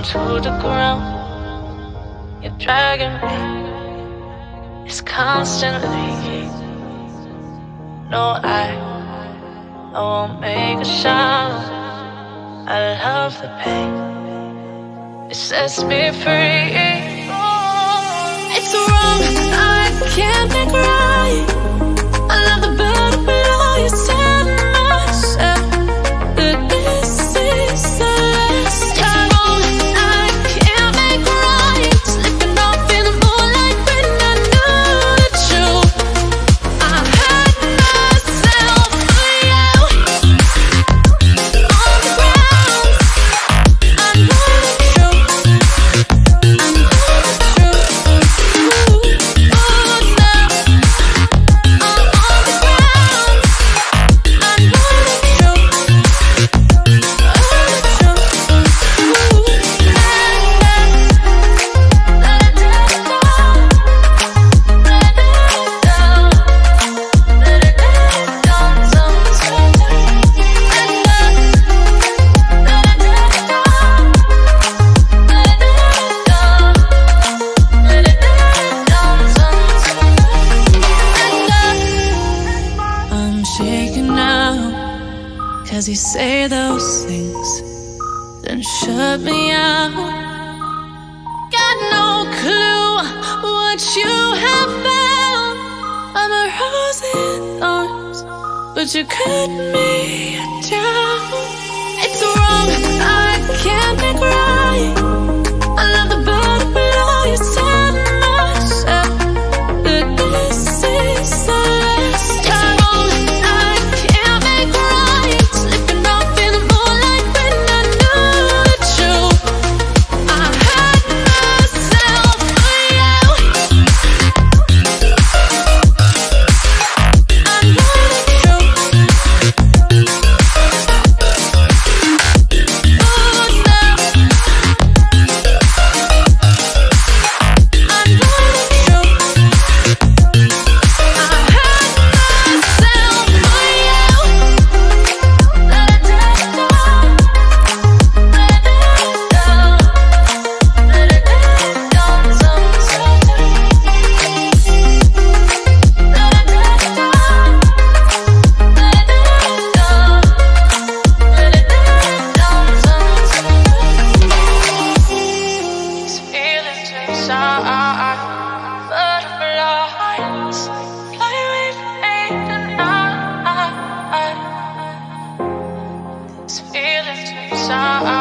to the ground. You're dragging me, it's constantly. No, I won't make a sound. I love the pain, it sets me free. It's wrong, I can't make right. I love the bird below you said myself that this is the last time. It's wrong, I can't make right. Slipping off in the moonlight when I knew the truth. I had myself for you. On the ground, I know the truth. I know the truth. Ooh, oh no. I'm on the ground, I know the truth. Oh, the truth. Ooh, let it down, let it down, let it down, sometimes. Let it down, let it down, sometimes. I'm shaking now, 'cause you say those things, then shut me out. Got no clue what you have found. I'm a rose in thorns, but you cut me down. It's wrong, I can't make right. I love the bird below you said myself that this is the last time. It's wrong, I can't make right. Slipping off in the moonlight when I knew the truth. I had myself for you. I know the truth. Oh no. I know the truth. I had myself for you. Let it down, let it down, let it down, sometimes. Let it down, let it down, sometimes. These feelings inside, butterflies fly with me tonight. These feelings inside.